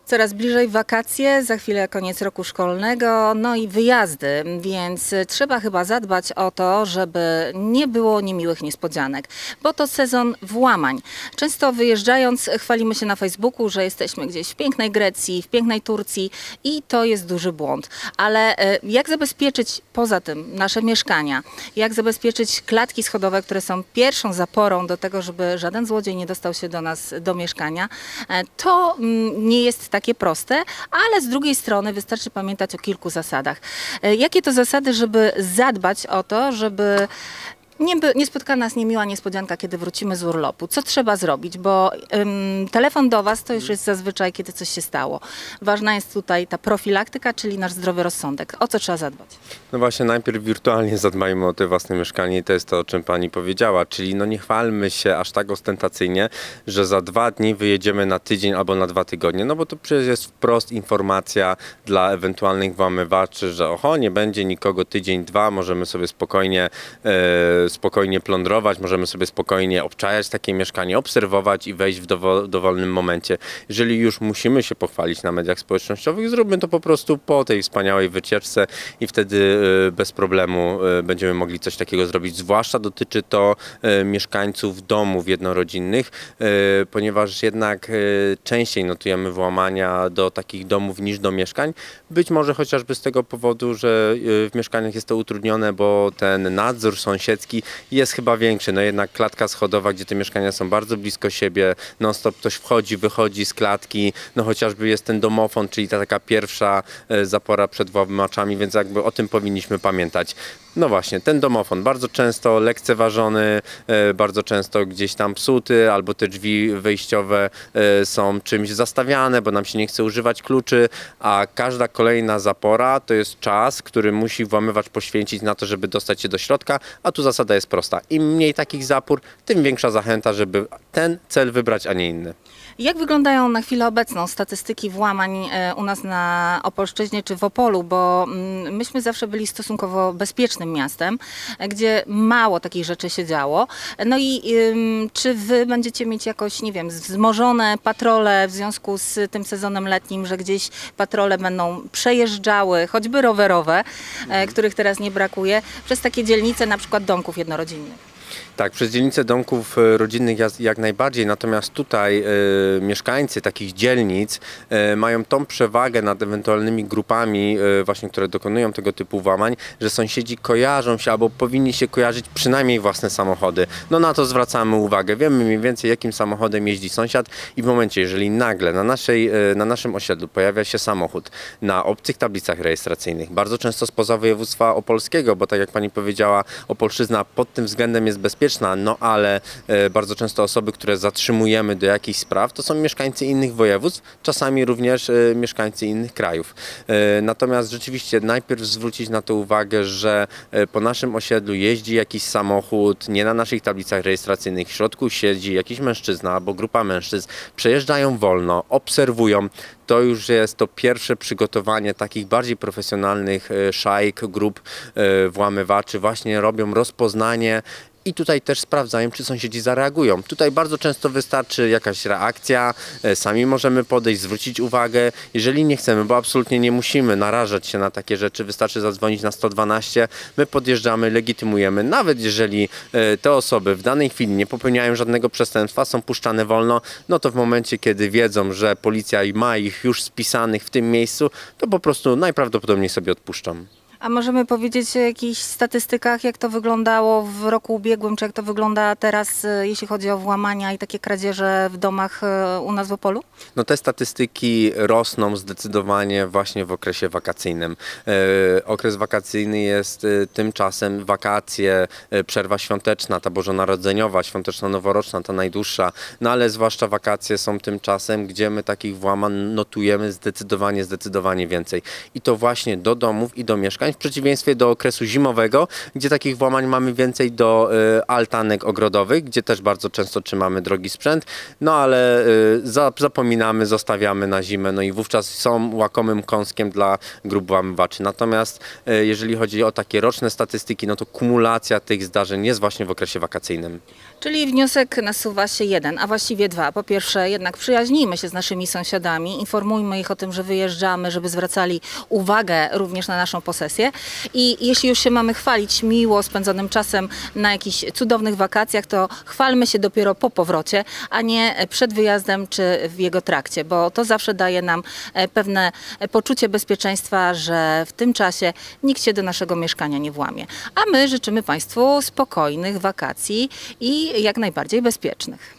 Coraz bliżej wakacje, za chwilę koniec roku szkolnego, no i wyjazdy, więc trzeba chyba zadbać o to, żeby nie było niemiłych niespodzianek, bo to sezon włamań. Często wyjeżdżając chwalimy się na Facebooku, że jesteśmy gdzieś w pięknej Grecji, w pięknej Turcji i to jest duży błąd. Ale jak zabezpieczyć poza tym nasze mieszkania? Jak zabezpieczyć klatki schodowe, które są pierwszą zaporą do tego, żeby żaden złodziej nie dostał się do nas do mieszkania? To nie jest takie proste, ale z drugiej strony wystarczy pamiętać o kilku zasadach. Jakie to zasady, żeby zadbać o to, żeby nie spotka nas niemiła niespodzianka, kiedy wrócimy z urlopu? Co trzeba zrobić? Bo telefon do Was to już jest zazwyczaj, kiedy coś się stało. Ważna jest tutaj ta profilaktyka, czyli nasz zdrowy rozsądek. O co trzeba zadbać? No właśnie, najpierw wirtualnie zadbajmy o te własne mieszkanie i to jest to, o czym Pani powiedziała. Czyli no nie chwalmy się aż tak ostentacyjnie, że za 2 dni wyjedziemy na tydzień albo na 2 tygodnie. No bo to przecież jest wprost informacja dla ewentualnych włamywaczy, że oho, nie będzie nikogo tydzień, 2, możemy sobie spokojnie plądrować, możemy sobie spokojnie obczajać takie mieszkanie, obserwować i wejść w dowolnym momencie. Jeżeli już musimy się pochwalić na mediach społecznościowych, zróbmy to po prostu po tej wspaniałej wycieczce i wtedy bez problemu będziemy mogli coś takiego zrobić. Zwłaszcza dotyczy to mieszkańców domów jednorodzinnych, ponieważ jednak częściej notujemy włamania do takich domów niż do mieszkań. Być może chociażby z tego powodu, że w mieszkaniach jest to utrudnione, bo ten nadzór sąsiedzki jest chyba większy. No jednak klatka schodowa, gdzie te mieszkania są bardzo blisko siebie, non stop ktoś wchodzi, wychodzi z klatki, no chociażby jest ten domofon, czyli ta taka pierwsza zapora przed włamaczami, więc jakby o tym powinniśmy pamiętać. No właśnie, ten domofon bardzo często lekceważony, bardzo często gdzieś tam psuty, albo te drzwi wejściowe są czymś zastawiane, bo nam się nie chce używać kluczy, a każda kolejna zapora to jest czas, który musi włamywacz poświęcić na to, żeby dostać się do środka, a tu zasada jest prosta. Im mniej takich zapór, tym większa zachęta, żeby ten cel wybrać, a nie inny. Jak wyglądają na chwilę obecną statystyki włamań u nas na Opolszczyźnie czy w Opolu, bo myśmy zawsze byli stosunkowo bezpiecznym miastem, gdzie mało takich rzeczy się działo. No i czy Wy będziecie mieć jakoś, nie wiem, wzmożone patrole w związku z tym sezonem letnim, że gdzieś patrole będą przejeżdżały, choćby rowerowe, których teraz nie brakuje, przez takie dzielnice na przykład domków jednorodzinnych? Tak, przez dzielnice domków rodzinnych jak najbardziej, natomiast tutaj mieszkańcy takich dzielnic mają tą przewagę nad ewentualnymi grupami właśnie, które dokonują tego typu włamań, że sąsiedzi kojarzą się albo powinni się kojarzyć przynajmniej własne samochody. No na to zwracamy uwagę. Wiemy mniej więcej, jakim samochodem jeździ sąsiad i w momencie, jeżeli nagle na naszym osiedlu pojawia się samochód na obcych tablicach rejestracyjnych, bardzo często spoza województwa opolskiego, bo tak jak Pani powiedziała, Opolszczyzna pod tym względem jest bezpieczna, no ale bardzo często osoby, które zatrzymujemy do jakichś spraw, to są mieszkańcy innych województw, czasami również mieszkańcy innych krajów. Natomiast rzeczywiście najpierw zwrócić na to uwagę, że po naszym osiedlu jeździ jakiś samochód, nie na naszych tablicach rejestracyjnych, w środku siedzi jakiś mężczyzna albo grupa mężczyzn, przejeżdżają wolno, obserwują. To już jest to pierwsze przygotowanie takich bardziej profesjonalnych szajk, grup włamywaczy, właśnie robią rozpoznanie i tutaj też sprawdzają, czy sąsiedzi zareagują. Tutaj bardzo często wystarczy jakaś reakcja, sami możemy podejść, zwrócić uwagę. Jeżeli nie chcemy, bo absolutnie nie musimy narażać się na takie rzeczy, wystarczy zadzwonić na 112, my podjeżdżamy, legitymujemy. Nawet jeżeli te osoby w danej chwili nie popełniają żadnego przestępstwa, są puszczane wolno, no to w momencie, kiedy wiedzą, że policja ma ich już spisanych w tym miejscu, to po prostu najprawdopodobniej sobie odpuszczą. A możemy powiedzieć o jakichś statystykach, jak to wyglądało w roku ubiegłym, czy jak to wygląda teraz, jeśli chodzi o włamania i takie kradzieże w domach u nas w Opolu? No te statystyki rosną zdecydowanie właśnie w okresie wakacyjnym. Okres wakacyjny jest tymczasem wakacje, przerwa świąteczna, ta bożonarodzeniowa, świąteczno-noworoczna, ta najdłuższa, no ale zwłaszcza wakacje są tym czasem, gdzie my takich włamań notujemy zdecydowanie więcej. I to właśnie do domów i do mieszkań, w przeciwieństwie do okresu zimowego, gdzie takich włamań mamy więcej do altanek ogrodowych, gdzie też bardzo często trzymamy drogi sprzęt, no ale zapominamy, zostawiamy na zimę, no i wówczas są łakomym kąskiem dla grup włamywaczy. Natomiast jeżeli chodzi o takie roczne statystyki, no to kumulacja tych zdarzeń jest właśnie w okresie wakacyjnym. Czyli wniosek nasuwa się jeden, a właściwie dwa. Po pierwsze, jednak przyjaźnijmy się z naszymi sąsiadami, informujmy ich o tym, że wyjeżdżamy, żeby zwracali uwagę również na naszą posesję. I jeśli już się mamy chwalić miło spędzonym czasem na jakichś cudownych wakacjach, to chwalmy się dopiero po powrocie, a nie przed wyjazdem czy w jego trakcie, bo to zawsze daje nam pewne poczucie bezpieczeństwa, że w tym czasie nikt się do naszego mieszkania nie włamie. A my życzymy Państwu spokojnych wakacji i jak najbardziej bezpiecznych.